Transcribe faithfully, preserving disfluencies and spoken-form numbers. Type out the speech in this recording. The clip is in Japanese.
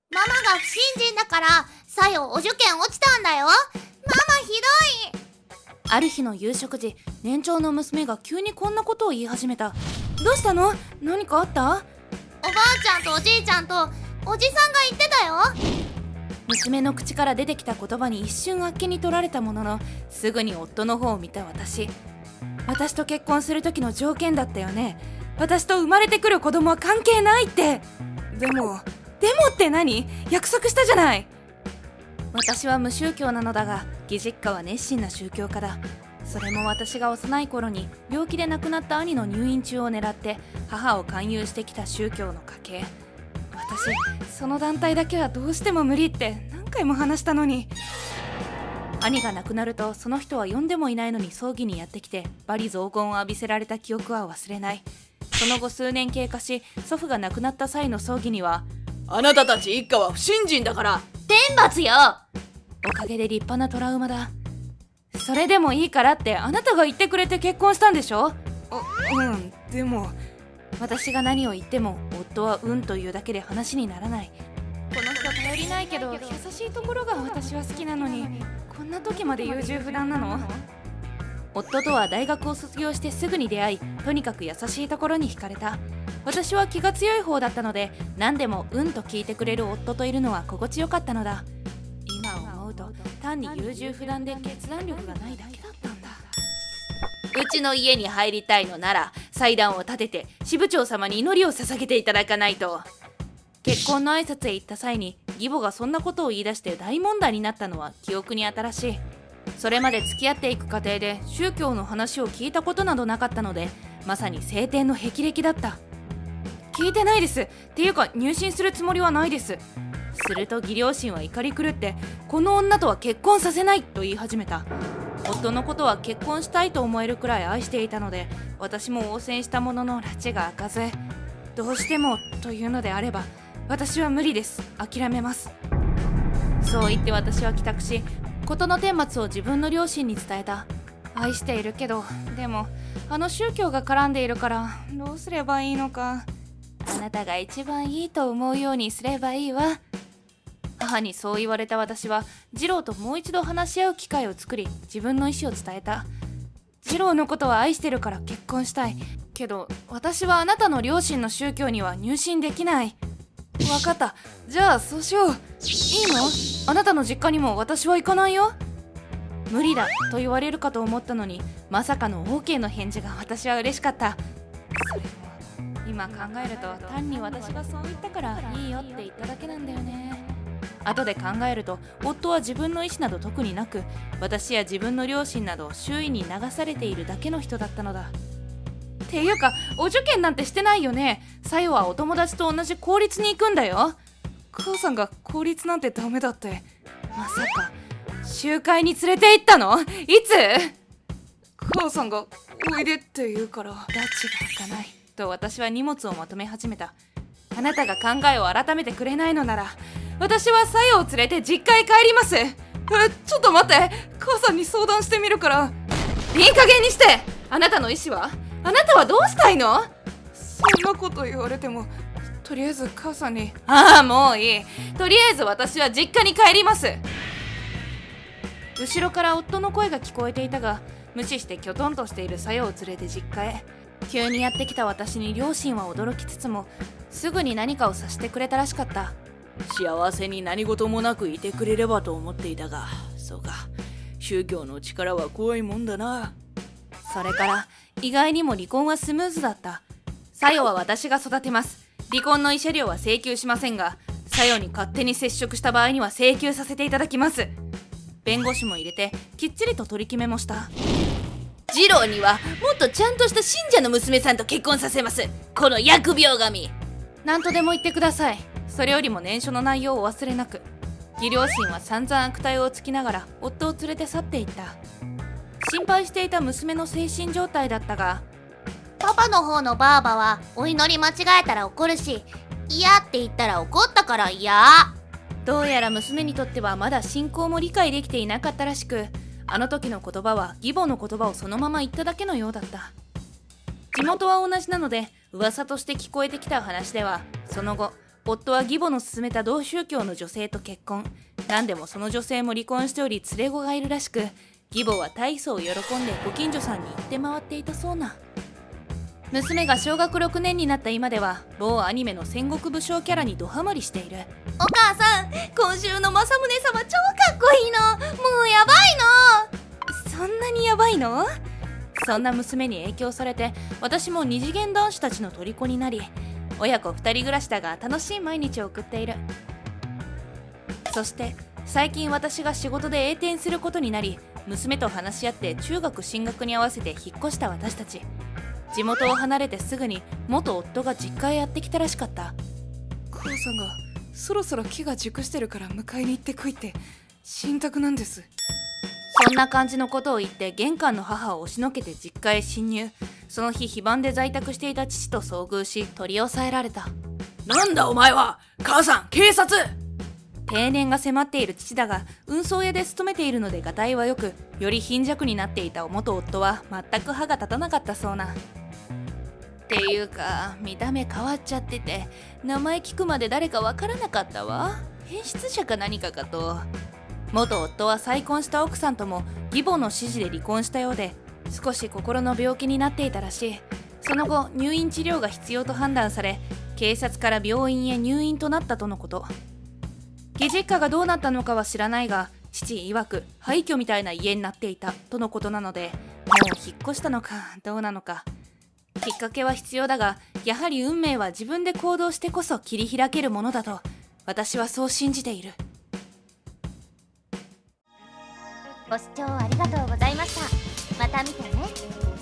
ママが不信心だからさよお受験落ちたんだよ。ママひどい。 ある日の夕食時、年長の娘が急にこんなことを言い始めた。どうしたの？何かあった？ おばあちゃんとおじいちゃんとおじさんが言ってたよ。 娘の口から出てきた言葉に一瞬あっけに取られたものの、すぐに夫の方を見た私。私と結婚する時の条件だったよね。私と生まれてくる子供は関係ないって。でもでもって何？約束したじゃない。私は無宗教なのだが、義実家は熱心な宗教家だ。それも私が幼い頃に病気で亡くなった兄の入院中を狙って母を勧誘してきた宗教の家系。私、その団体だけはどうしても無理って何回も話したのに。兄が亡くなると、その人は呼んでもいないのに葬儀にやってきて罵詈雑言を浴びせられた記憶は忘れない。その後数年経過し、祖父が亡くなった際の葬儀には、 あなたたち一家は不信心だから天罰よ。 おかげで立派なトラウマだ。それでもいいからってあなたが言ってくれて結婚したんでしょ？う、うん、でも私が何を言っても夫はうんというだけで話にならない。この人頼りないけど優しいところが私は好きなのに、こんな時まで優柔不断なの？夫とは大学を卒業してすぐに出会い、とにかく優しいところに惹かれた。私は気が強い方だったので、何でもうんと聞いてくれる夫といるのは心地よかったのだ。今思うと単に優柔不断で決断力がないだけだったんだ。 うちの家に入りたいのなら祭壇を立てて支部長様に祈りを捧げていただかないと。 結婚の挨拶へ行った際に義母がそんなことを言い出して大問題になったのは記憶に新しい。それまで付き合っていく過程で宗教の話を聞いたことなどなかったので、まさに晴天の霹靂だった。聞いてないです。っていうか入信するつもりはないです。すると義両親は怒り狂って、この女とは結婚させないと言い始めた。夫のことは結婚したいと思えるくらい愛していたので、私も応戦したものの拉致が開かず、どうしてもというのであれば私は無理です、諦めます。そう言って私は帰宅し、事の顛末を自分の両親に伝えた。愛しているけど、でもあの宗教が絡んでいるからどうすればいいのか。あなたが一番いいと思うようにすればいいわ。母にそう言われた私は次郎ともう一度話し合う機会を作り、自分の意思を伝えた。次郎のことは愛してるから結婚したいけど、私はあなたの両親の宗教には入信できない。分かった、じゃあそうしよう。いいの？あなたの実家にも私は行かないよ。無理だと言われるかと思ったのに、まさかの オーケー の返事が私は嬉しかった。それも今考えると単に私がそう言ったからいいよって言っただけなんだよね。後で考えると夫は自分の意思など特になく、私や自分の両親など周囲に流されているだけの人だったのだ。っていうかお受験なんてしてないよね。さよはお友達と同じ公立に行くんだよ。母さんが公立なんてダメだって。まさか集会に連れて行ったの？いつ？母さんがおいでって言うから拉致が開かないと私は荷物をまとめ始めた。あなたが考えを改めてくれないのなら、私はさよを連れて実家へ帰ります。え、ちょっと待って、母さんに相談してみるから。いい加減にして。あなたの意思は？あなたはどうしたいの？そんなこと言われても、とりあえず母さんに。ああ、もういい。とりあえず私は実家に帰ります。後ろから夫の声が聞こえていたが、無視してきょとんとしているさよを連れて実家へ。急にやってきた私に両親は驚きつつも、すぐに何かをさしてくれたらしかった。 幸せに何事もなくいてくれればと思っていたが、そうか、宗教の力は怖いもんだな。 それから意外にも離婚はスムーズだった。さよは私が育てます。離婚の慰謝料は請求しませんが、さよに勝手に接触した場合には請求させていただきます。弁護士も入れてきっちりと取り決めもした。 次郎にはもっとちゃんとした信者の娘さんと結婚させます。この疫病神。 何とでも言ってください。それよりも念書の内容をお忘れなく。義両親は散々悪態をつきながら夫を連れて去っていった。心配していた娘の精神状態だったが、 パパの方のばあばはお祈り間違えたら怒るし、嫌って言ったら怒ったから嫌。 どうやら娘にとってはまだ信仰も理解できていなかったらしく、あの時の言葉は義母の言葉をそのまま言っただけのようだった。地元は同じなので噂として聞こえてきた話では、その後夫は義母の勧めた同宗教の女性と結婚。何でもその女性も離婚しており連れ子がいるらしく、義母は大層喜んでご近所さんに行って回っていたそうな。娘が小学ろくねんになった今では某アニメの戦国武将キャラにドハマりしている。 お母さん、今週の政宗様超かっこいいの。もうやばいそんなにやばいの？そんな娘に影響されて私も二次元男子たちの虜になり、親子二人暮らしだが楽しい毎日を送っている。そして最近私が仕事で栄転することになり、娘と話し合って中学進学に合わせて引っ越した私たち。地元を離れてすぐに元夫が実家へやってきたらしかった。 母さんがそろそろ木が熟してるから迎えに行ってこいって信託なんです。 そんな感じのことを言って玄関の母を押しのけて実家へ侵入。その日非番で在宅していた父と遭遇し取り押さえられた。 なんだお前は！母さん、警察！ 定年が迫っている父だが運送屋で勤めているのでがたいはよく、より貧弱になっていた元夫は全く歯が立たなかったそうな。っていうか見た目変わっちゃってて、名前聞くまで誰かわからなかったわ。変質者か何かかと。元夫は再婚した奥さんとも義母の指示で離婚したようで、少し心の病気になっていたらしい。その後入院治療が必要と判断され、警察から病院へ入院となったとのこと。義実家がどうなったのかは知らないが、父曰く廃墟みたいな家になっていたとのことなので、もう引っ越したのかどうなのか。きっかけは必要だが、やはり運命は自分で行動してこそ切り開けるものだと私はそう信じている。 ご視聴ありがとうございました。また見てね。